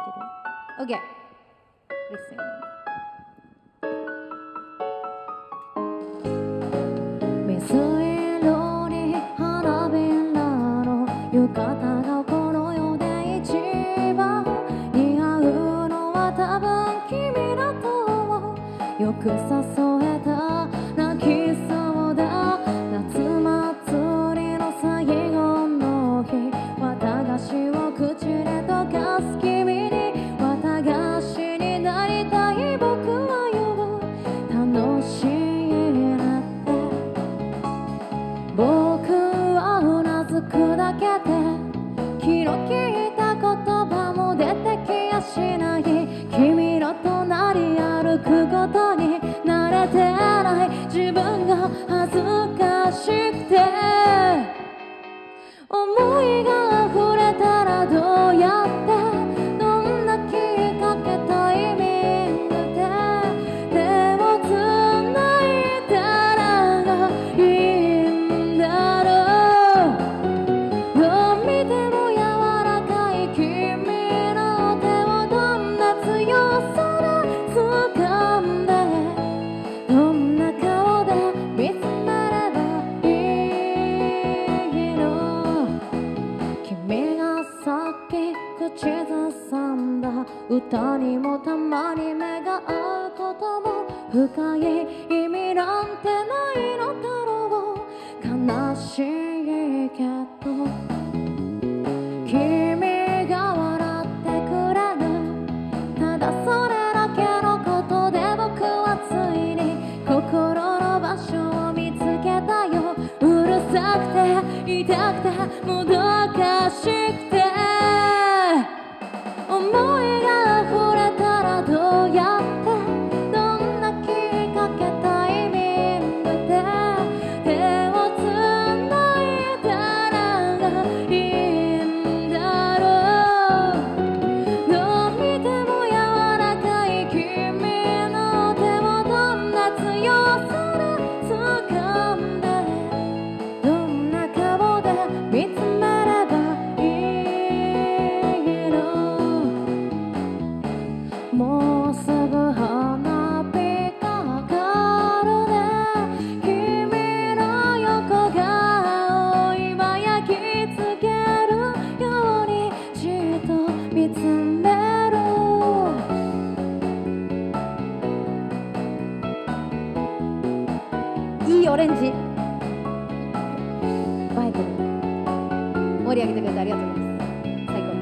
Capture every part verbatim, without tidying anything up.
オッケー。Listen。水色に花びらの浴衣がこの世で一番似合うのは多分君だと思う。よく誘えた泣きそうだ夏祭りの最後の日、わたがしを口で溶かす君にわたがしになりたい僕は言う。楽しいなって僕はうなずくだけで気の利いた言葉も出てきやしない。君の隣歩くことに慣れてない自分が恥ずかしくて、思いが溢れたらどうやってどんなきっかけタイミングで手をつないだらいいんだろう。どう見ても柔らかい君の手をどんな強さで掴んでどんな顔で見つめればいいの。君がさっき口ずさんだ歌にもたまに目が合うことも深い意味なんてないのだろう。悲しいけど君が笑ってくれる、ただそれだけのことで僕はついに心の場所を見つけたよ。うるさくて痛くてもどかしくて思いが溢れたらどうやってどんなきっかけタイミングで手をつないだらいいんだろう。どう見ても柔らかい君の手をどんな強さで掴んでどんな顔で見つめればいいの。もうすぐ花火がかかるね。君の横顔今焼き付けるようにじっと見つめる。いいオレンジバイク盛り上げてくれてありがとうございます。最高。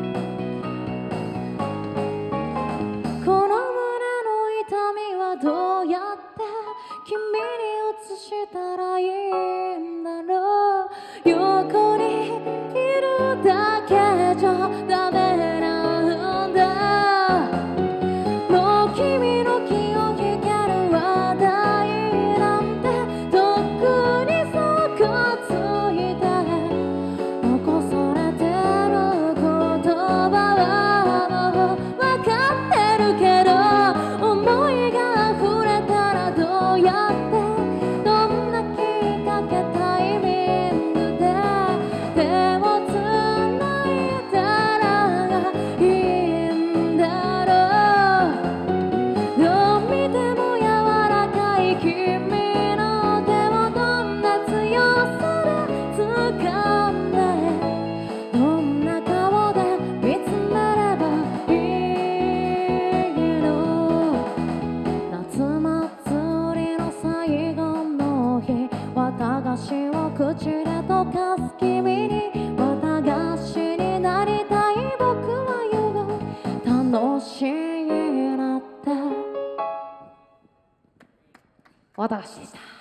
この胸の痛みはどうやって君に移したらいいんだろう。横にいるだけじゃダメなんだ。もう君の気を引ける話題なんてとっくにそこついて残されてる言葉はもう分かってるけど、思いが溢れたらどうやってどんなきっかけタイミングで手をつないだらいいんだろう。どう見ても柔らかい君の手をどんな強さで掴んでどんな顔で見つめればいいの。夏祭りの最後の日、わたがしを口で溶かす君にわたがしになりたい僕は言う。楽しいなって。わたがしでした。